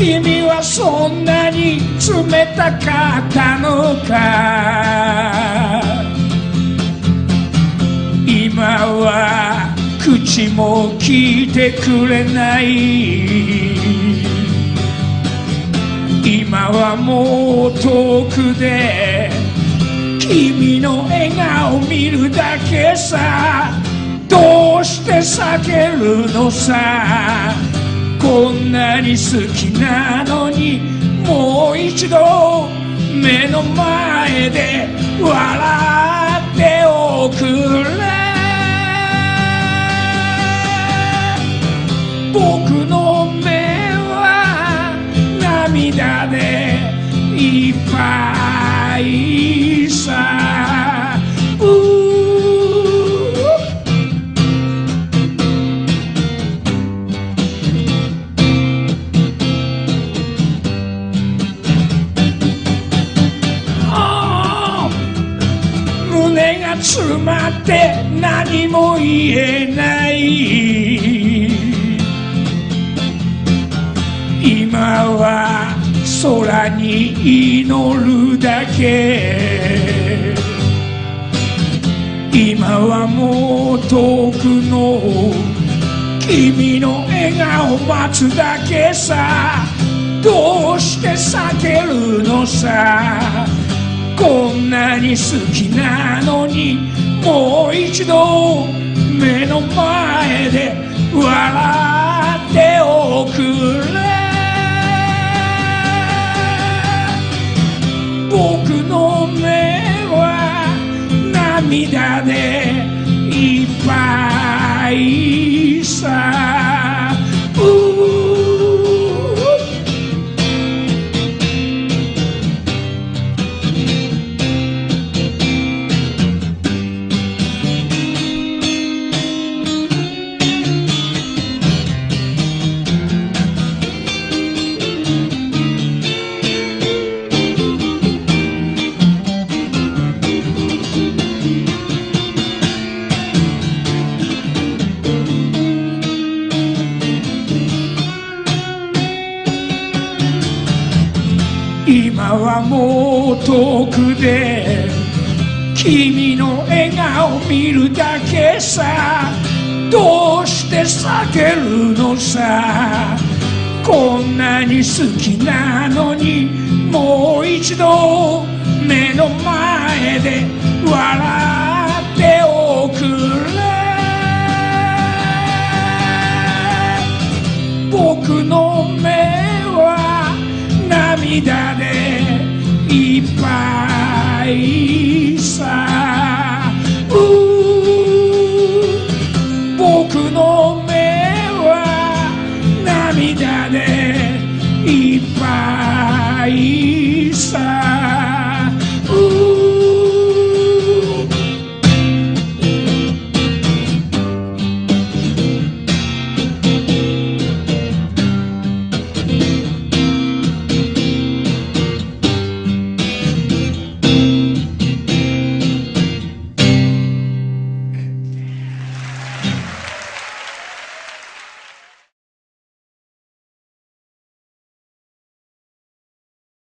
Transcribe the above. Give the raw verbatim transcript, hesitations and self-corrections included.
君はそんなに冷たかったのか。今は口も聞いてくれない。今はもう遠くで君の笑顔見るだけさ。どうして避けるのさ。こんなに好きなのにもう一度目の前で笑っておくれ。僕の目は涙でいっぱいさ。胸が詰まって何も言えない。今は空に祈るだけ。今はもう遠くの君の笑顔待つだけさ。どうして避けるのさ。こんなに好きなのにもう一度目の前で笑っておくれ。僕の目は涙でいっぱいさ。今はもう遠くで君の笑顔見るだけさ。どうして避けるのさ。こんなに好きなのにもう一度目の前で笑